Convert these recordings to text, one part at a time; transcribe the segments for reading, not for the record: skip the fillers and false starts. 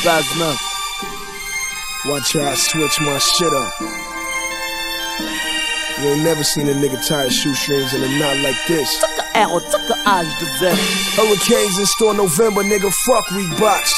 Basement. Watch how I switch my shit up. You ain't never seen a nigga tie his shoestrings in a knot like this. Took a R, took a H2Z. Hurricanes in store November, nigga, fuck Reeboks.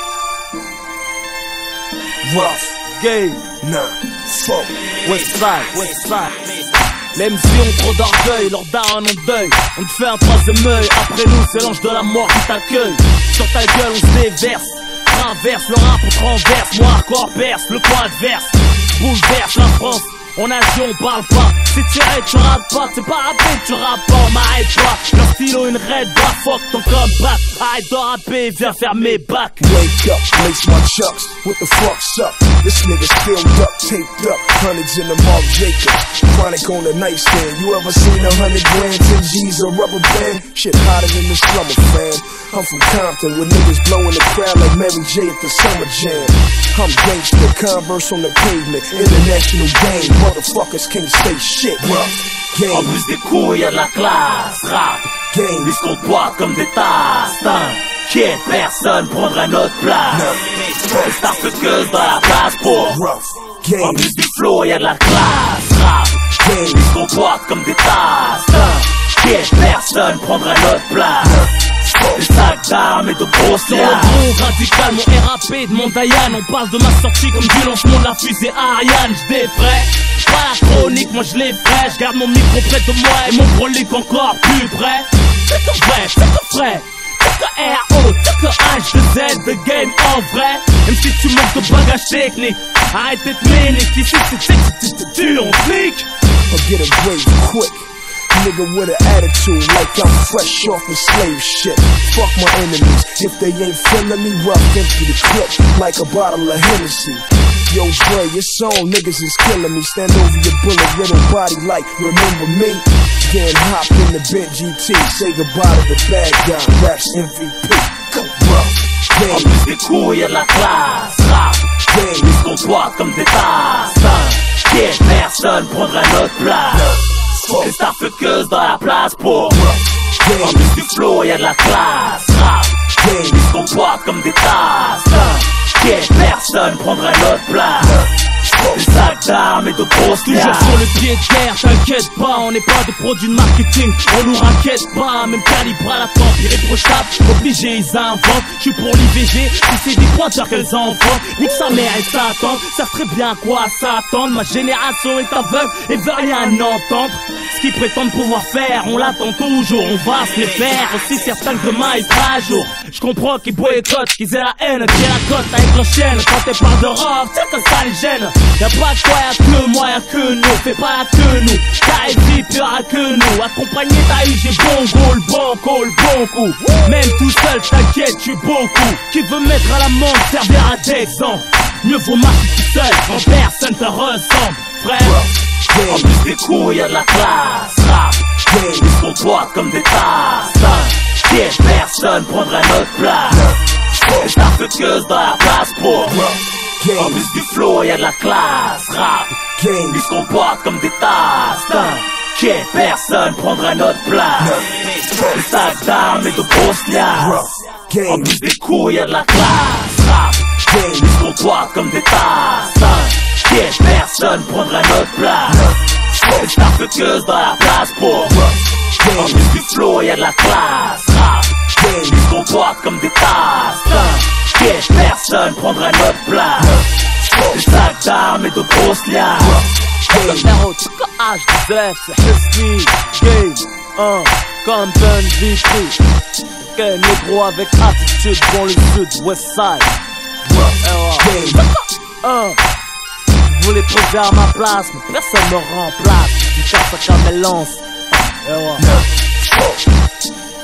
Rough, Game, nah, fuck. Westside, Westside. Les MC ont trop d'orgueil, leurs darons ont deuil. On te fait un troisième œil, après nous c'est l'ange de la mort qui t'accueille. Sur ta gueule on se déverse, traverse le rap on renverse. Moi hardcore perce, le coin adverse bouleverse la France. On agit, on parle pas. C'est tiré, tu rates pas. C'est pas rapide, tu rappes pas, on m'arrête pas. Leur stylo, une raid, bah fuck ton combat. Arrête de rapper, viens faire mes bacs. Wake up, lace my chucks. What the fuck's up? This nigga filled up, taped up. Hundreds in the Mark Jacobs. Chronic on the nightstand. You ever seen 100 grand, 10 G's, a rubber band? Shit hotter than the summer, fan. I'm from Compton, with niggas blowing the crowd like Mary J at the summer jam. I'm gangster, Converse on the pavement. International game, motherfuckers can't say shit. Game. En plus des couilles, y'a de la classe. Rap, Game. ils se comportent comme des tasses. T'inquiète, personne prendra notre place. Les starfuckers dans la place pour. Rough. En Game. plus du flow, y'a de la classe. Rap, Game. ils se comportent comme des tasses. T'inquiète, personne prendra notre place. Des sacs d'armes et de grosses liasses. Sur le gros radical, mon RAP de mon Diane. On parle de ma sortie comme du lancement de la fusée Ariane. J'défraie, pas la chronique, moi j'l'ai frais. J'garde mon micro près de moi et mon brolic encore plus près. C'est que vrai, c'est que frais. C'est que R.O, c'est que H2Z, de game en vrai. Même si tu manques de bagages techniques, arrête d'être ménique. Ici c'est dur, on flic. Or get a grave quick. Nigga with an attitude like I'm fresh off the slave shit. Fuck my enemies, if they ain't feeling me, rough empty the clip like a bottle of Hennessy. Yo Dre, it's on, niggas is killing me. Stand over your bullet riddled body like, remember me? Then hop in the Bent GT, say goodbye to the bad guy, raps MVP. Go rough, En game, plus des couilles, y'a de la classe. Rap, game, ils se comportent comme des tasses. T'inquiète, personne prendra notre place. Les starfuckers dans la place pour. En game, plus du flow, y'a de la classe. Rap, game. ils se comportent comme des tasses. T'inquiète, personne prendra notre place. Des sacs d'armes et de grosses liasses. Toujours sur le pied de guerre, t'inquiète pas, on n'est pas des produits de marketing. On nous raquette pas, même calibre à la tempe, irréprochable, obligé, ils inventent. J'suis pour l'IVG, si c'est des pointeurs qu'elles envoient. Nique sa mère et sa tante, savent très bien à quoi s'attendre. Ma génération est aveugle et veut rien entendre. Ce qu'ils prétendent pouvoir faire, on l'attend toujours, on va se les faire. Aussi certain que demain il sera à jour. J'comprends qu'ils boycottent, qu'ils aient la haine, qu'ils aient la cote avec leur chaîne. Quand t'es parles de rock, c'est que ça les gêne. Y'a pas de quoi, y'a que moi, y'a que nous. Fais pas la que nous, t'as dit plus y'a que nous. Accompagné t'as eu, j'ai bon goût, le bon coup, le bon coup. Même tout seul, t'inquiète, j'suis beaucoup. Qui veut mettre à l'amende, servira d'exemple. Mieux vaut marcher tout seul, quand personne te ressemble, frère. En plus des coups, y'a de la classe. Rap, ils se comportent comme des tasses. T'inquiète, personne prendra notre place. Les starfuckers dans la place pour. En plus du flow, y'a de la classe. Rap, Game, ils se comportent comme des tasses. T'inquiète, personne prendra notre place. Les sacs d'armes et de grosses liasses. En game, plus des coups, y'a de la classe. Rap, game, ils se comportent comme des tasses. T'inquiète, personne prendra notre place. Les starfuckers dans la place pour. En plus du flow, y'a de la classe. Rap, ils se comportent comme des tasses. T'inquiète, personne prendra notre place. Des sacs d'armes et de grosses liasses. R.O, Tuka H2Z, c'est Husky, Game, Compton, V3. Ok, négro avec attitude, bon le sud, Westside. game. Je voulais poser à ma place, mais personne me remplace. Du cas, ça camélance.